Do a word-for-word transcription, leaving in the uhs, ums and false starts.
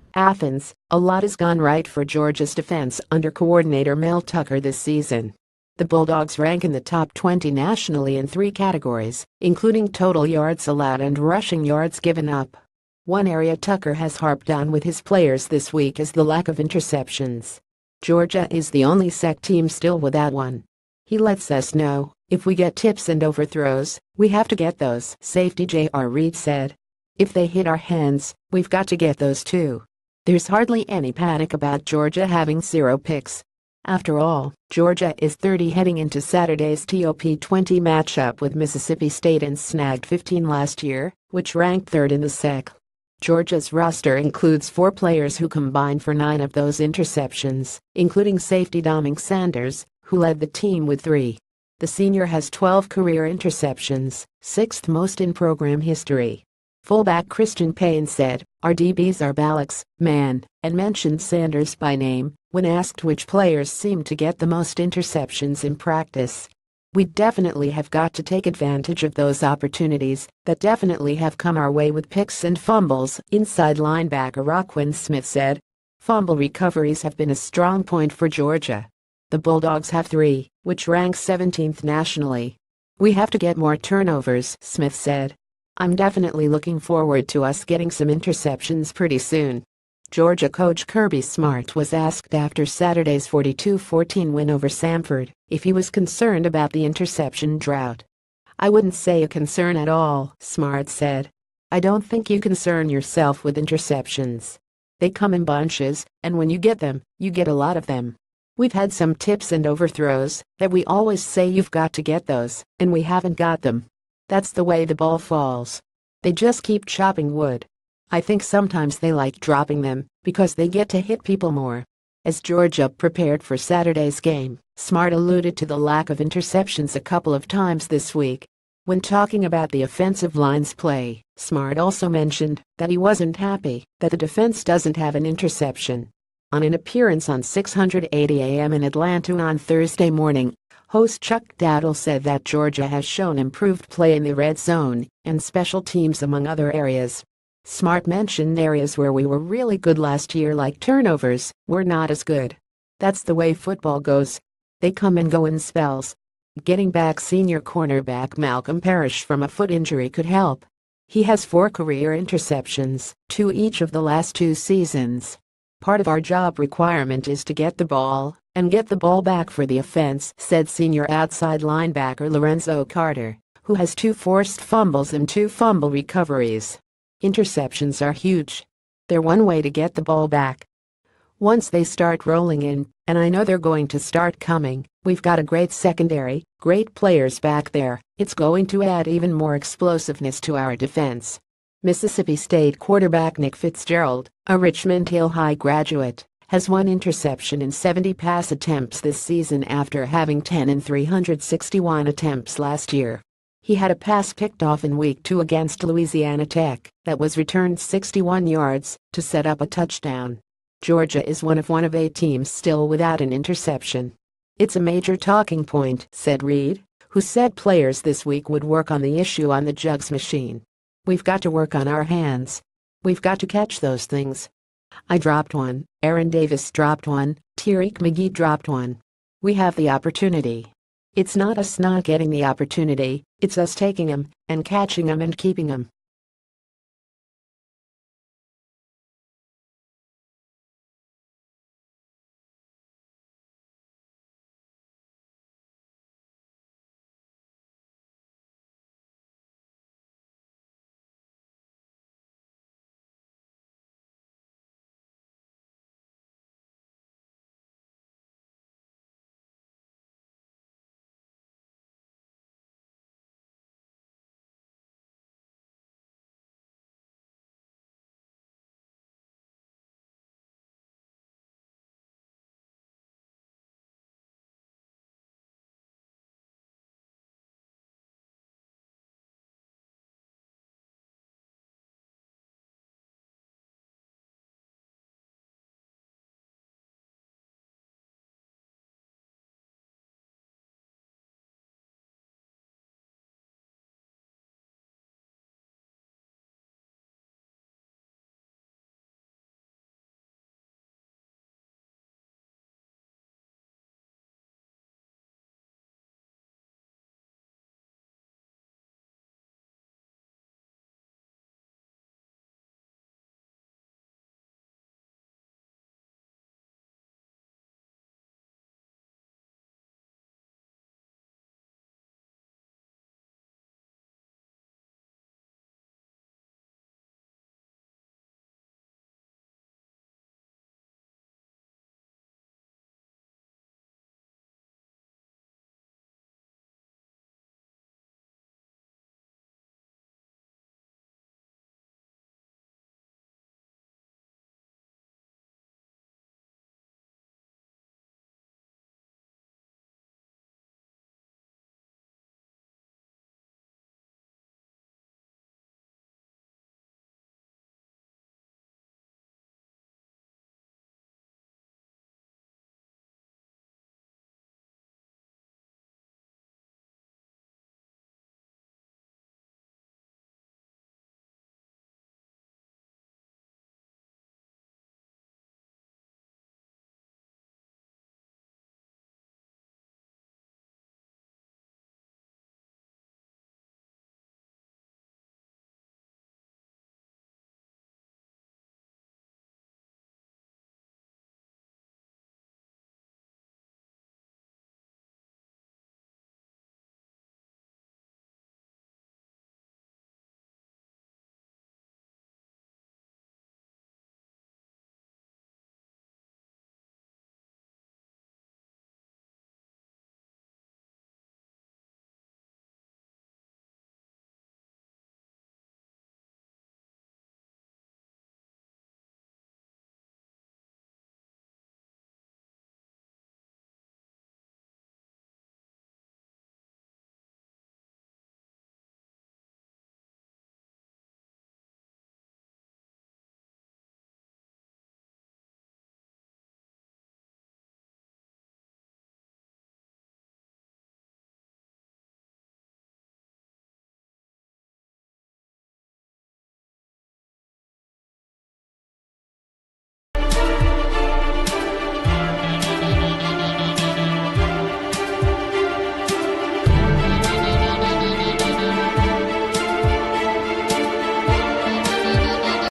Athens, a lot has gone right for Georgia's defense under coordinator Mel Tucker this season. The Bulldogs rank in the top twenty nationally in three categories, including total yards allowed and rushing yards given up. One area Tucker has harped on with his players this week is the lack of interceptions. Georgia is the only S E C team still without one. He lets us know, if we get tips and overthrows, we have to get those, safety J R Reed said. If they hit our hands, we've got to get those too. There's hardly any panic about Georgia having zero picks. After all, Georgia is thirty heading into Saturday's top twenty matchup with Mississippi State and snagged fifteen last year, which ranked third in the S E C. Georgia's roster includes four players who combined for nine of those interceptions, including safety Dominic Sanders, who led the team with three. The senior has twelve career interceptions, sixth most in program history. Fullback Christian Payne said, "Our D Bs are Ballux, man," and mentioned Sanders by name when asked which players seem to get the most interceptions in practice. "We definitely have got to take advantage of those opportunities that definitely have come our way with picks and fumbles," inside linebacker Roquan Smith said. Fumble recoveries have been a strong point for Georgia. The Bulldogs have three, which ranks seventeenth nationally. "We have to get more turnovers," Smith said. "I'm definitely looking forward to us getting some interceptions pretty soon." Georgia coach Kirby Smart was asked after Saturday's forty-two fourteen win over Samford if he was concerned about the interception drought. "I wouldn't say a concern at all," Smart said. "I don't think you concern yourself with interceptions. They come in bunches, and when you get them, you get a lot of them. We've had some tips and overthrows that we always say you've got to get those, and we haven't got them. That's the way the ball falls. They just keep chopping wood. I think sometimes they like dropping them because they get to hit people more." As Georgia prepared for Saturday's game, Smart alluded to the lack of interceptions a couple of times this week. When talking about the offensive line's play, Smart also mentioned that he wasn't happy that the defense doesn't have an interception. On an appearance on six eighty A M in Atlanta on Thursday morning, host Chuck Dowdle said that Georgia has shown improved play in the red zone and special teams among other areas. Smart mentioned areas where we were really good last year, like turnovers, we're not as good. That's the way football goes. They come and go in spells. Getting back senior cornerback Malcolm Parrish from a foot injury could help. He has four career interceptions, two each of the last two seasons. "Part of our job requirement is to get the ball and get the ball back for the offense," said senior outside linebacker Lorenzo Carter, who has two forced fumbles and two fumble recoveries. "Interceptions are huge. They're one way to get the ball back. Once they start rolling in, and I know they're going to start coming, we've got a great secondary, great players back there. It's going to add even more explosiveness to our defense." Mississippi State quarterback Nick Fitzgerald, a Richmond Hill High graduate, has one interception in seventy pass attempts this season after having ten in three hundred sixty-one attempts last year. He had a pass picked off in week two against Louisiana Tech that was returned sixty-one yards to set up a touchdown. Georgia is one of one of eight teams still without an interception. "It's a major talking point," said Reed, who said players this week would work on the issue on the jugs machine. "We've got to work on our hands. We've got to catch those things. I dropped one, Aaron Davis dropped one, Tyreek McGee dropped one. We have the opportunity. It's not us not getting the opportunity, it's us taking them and catching them and keeping them."